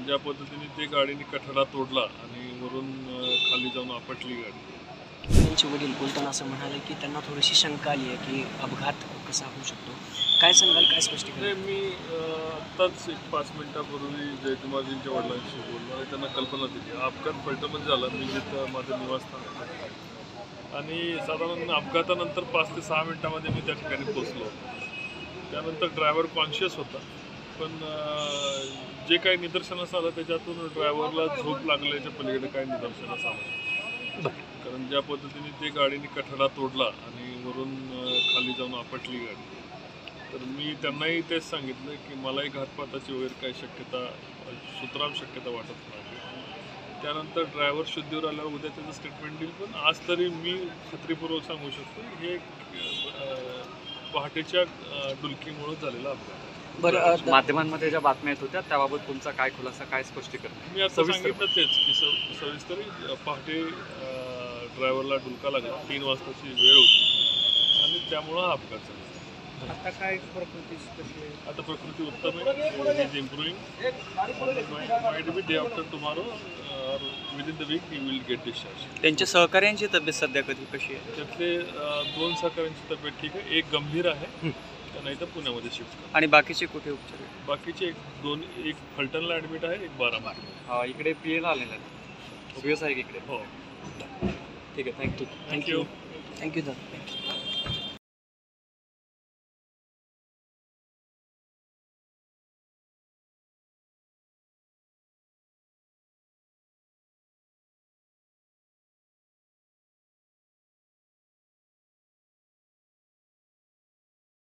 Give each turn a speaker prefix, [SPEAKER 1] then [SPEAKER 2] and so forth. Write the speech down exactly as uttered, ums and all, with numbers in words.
[SPEAKER 1] ज्या पद्धतीने ते गाडीने कठडा तोडला आणि वरून खाली जाऊन आपटली गाडी.
[SPEAKER 2] त्यांचे वडील बोलताना असं म्हणाले की त्यांना थोडीशी शंका आली आहे की अपघात कसा होऊ शकतो. काय सांगाल, काय स्पष्ट
[SPEAKER 1] नाही, मी आत्ताच एक पाच मिनिटापूर्वी जयकुमारजींच्या वडिलांशी बोललो आणि त्यांना कल्पना दिली. अपघात फलटणमध्ये झाला, मी जिथं माझं निवासस्थान आहे आणि साधारण अपघातानंतर पाच ते सहा मिनिटामध्ये मी त्या ठिकाणी पोचलो. त्यानंतर ड्रायव्हर कॉन्शियस होता, पण जे काही निदर्शनास आलं त्याच्यातून ड्रायव्हरला झोप लागल्याच्या पलीकडे काही निदर्शनास आलं. कारण ज्या पद्धतीने ते गाडीने कठडा तोडला आणि वरून खाली जाऊन आपटली गाडी, तर मी त्यांनाही तेच सांगितलं की मलाही घातपाताची वगैरे काही शक्यता सुतराम शक्यता वाटत नाही. त्यानंतर ड्रायव्हर शुद्धीवर आल्यावर उद्या त्याचं स्टेटमेंट देईल, पण आज तरी मी खात्रीपूर्वक सांगू शकतो हे पहाटेच्या डुलकीमुळे झालेला अपघात.
[SPEAKER 2] बरं,
[SPEAKER 3] माध्यमांमध्ये ज्या बातम्या येत होत्या त्याबाबत तुमचा काय खुलासा, काय स्पष्टीकरण?
[SPEAKER 1] मी आता सांगितलं तेच की सविस्तर पहाटे ड्रायव्हरला डुलका लागला, तीन वाजताची वेळ होती आणि त्यामुळं हा अपघात झाला.
[SPEAKER 2] आता काय प्रकृती कशी आहे?
[SPEAKER 1] आता प्रकृती उत्तम आहे, is improving. Might be day after tomorrow और within the week he will get discharge.
[SPEAKER 2] त्यांच्या सहकार्यांची तब्येत सध्या कधी कशी आहे?
[SPEAKER 1] त्यातले दोन सहकाऱ्यांची तब्येत ठीक आहे, एक गंभीर आहे, त्यांना इथं पुण्यामध्ये शिफ्ट करा.
[SPEAKER 2] आणि बाकीचे कुठे उपचार आहे?
[SPEAKER 1] बाकीचे एक दोन, एक फलटणला ॲडमिट आहे, एक बारामतीला.
[SPEAKER 3] इकडे पी एला आलेला आहे, आहे इकडे.
[SPEAKER 1] हो,
[SPEAKER 3] ठीक आहे, थँक्यू
[SPEAKER 1] थँक्यू
[SPEAKER 2] थँक्यू दादा.